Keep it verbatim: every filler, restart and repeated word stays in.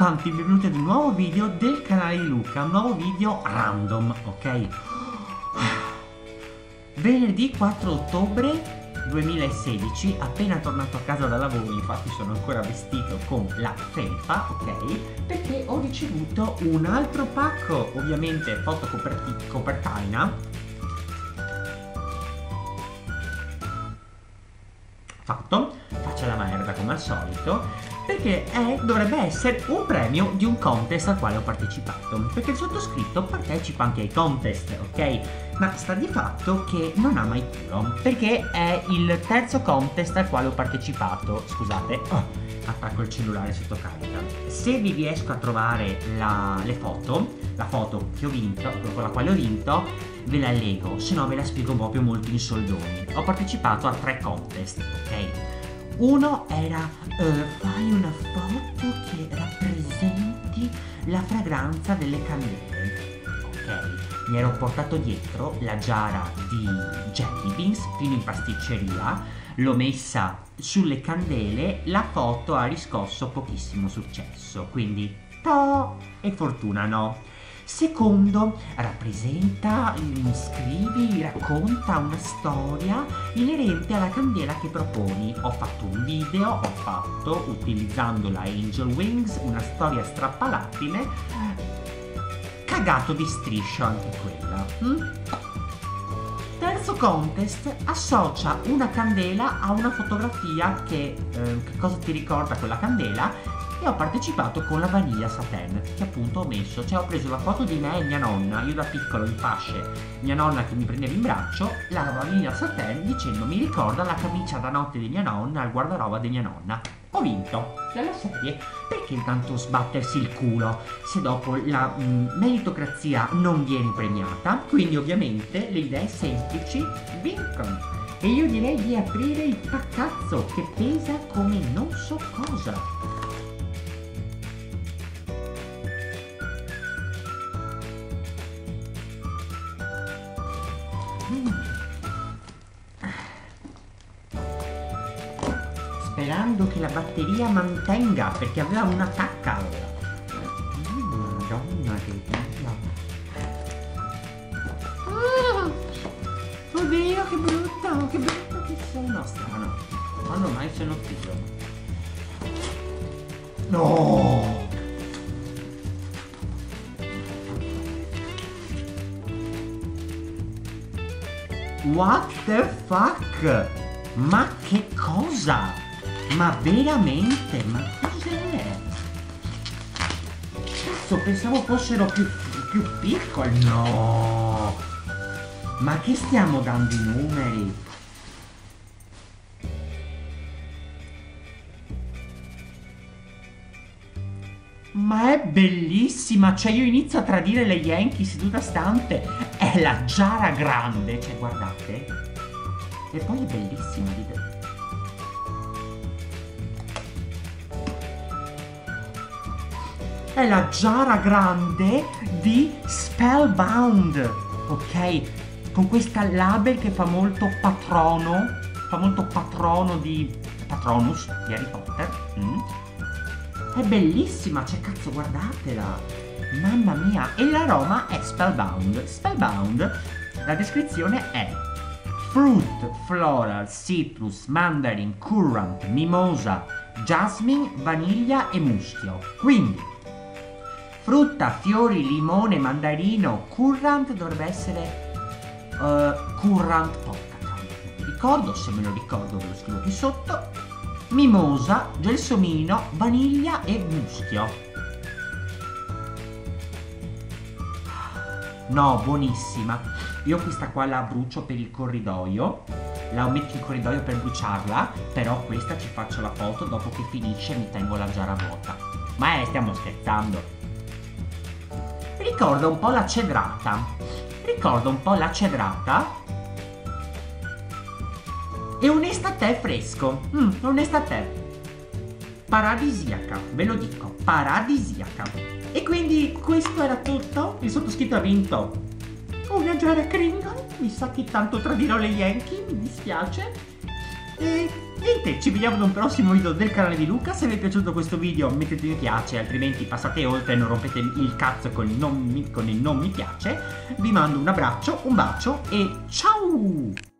quanti, benvenuti ad un nuovo video del canale di Luca, un nuovo video random, ok? Venerdì quattro ottobre duemilasedici, appena tornato a casa da lavoro, infatti sono ancora vestito con la felpa, ok? Perché ho ricevuto un altro pacco, ovviamente foto copertina. Fatto, faccia la merda come al solito, perché è, dovrebbe essere un premio di un contest al quale ho partecipato, perché il sottoscritto partecipa anche ai contest, ok? Ma sta di fatto che non ha mai culo, perché è il terzo contest al quale ho partecipato. Scusate, oh, attacco il cellulare sotto carica. Se vi riesco a trovare la, le foto, la foto che ho vinto, con la quale ho vinto, ve la leggo, se no ve la spiego proprio molto in soldoni. Ho partecipato a tre contest, ok? Uno era uh, fai una foto che rappresenti la fragranza delle candele, ok? Mi ero portato dietro la giara di jelly beans fino in pasticceria, l'ho messa sulle candele, la foto ha riscosso pochissimo successo, quindi to e fortuna no. Secondo, rappresenta, scrivi, racconta una storia inerente alla candela che proponi. Ho fatto un video, ho fatto, utilizzando la Angel Wings, una storia strappalacrime, cagato di striscio anche quella. Mm? Terzo contest, associa una candela a una fotografia che, eh, che cosa ti ricorda quella candela? E ho partecipato con la Vanilla Satin, che appunto ho messo, cioè ho preso la foto di me e mia nonna, io da piccolo in fasce, mia nonna che mi prendeva in braccio, la Vanilla Satin dicendo mi ricorda la camicia da notte di mia nonna, il guardaroba di mia nonna. Ho vinto della serie, perché intanto sbattersi il culo se dopo la mh, meritocrazia non viene premiata, quindi ovviamente le idee semplici vincono. E io direi di aprire il paccazzo che pesa come non so cosa. Sperando che la batteria mantenga, perché aveva una tacca ora. Mm, Madonna che bello. Ah, oddio che brutto, che brutto che sei. No, strano. Quando mai sono figlio? No! What the fuck? Ma che cosa? Ma veramente? Ma cos'è? Cazzo, pensavo fossero più, più piccoli. No! Ma che stiamo dando i numeri? Ma è bellissima! Cioè io inizio a tradire le Yankee seduta stante. È la giara grande. Cioè guardate. E poi è bellissima, dite. È la giara grande di Spellbound, ok? Con questa label che fa molto patrono, fa molto patrono di Patronus di Harry Potter. Mm. È bellissima, cioè cazzo guardatela, mamma mia. E l'aroma è Spellbound. Spellbound, la descrizione è fruit, floral, citrus, mandarin, currant, mimosa, jasmine, vaniglia e muschio. Quindi frutta, fiori, limone, mandarino, currant dovrebbe essere uh, currant, porca troia, non mi ricordo, se me lo ricordo ve lo scrivo qui sotto. Mimosa, gelsomino, vaniglia e muschio. No, buonissima. Io questa qua la brucio per il corridoio, la metto in corridoio per bruciarla, però questa ci faccio la foto, dopo che finisce mi tengo la giara vuota. Ma eh, stiamo scherzando. Ricorda un po' la cedrata. Ricorda un po' la cedrata. E un estate fresco. Mm, un estate paradisiaca, ve lo dico, paradisiaca. E quindi questo era tutto. Il sottoscritto ha vinto una giara Kringle. Mi sa che tanto tradirò le Yankee, mi dispiace. E, e niente, ci vediamo ad un prossimo video del canale di Luca. Se vi è piaciuto questo video mettete mi piace, altrimenti passate oltre e non rompete il cazzo con il non mi, con il non mi piace. Vi mando un abbraccio, un bacio e ciao!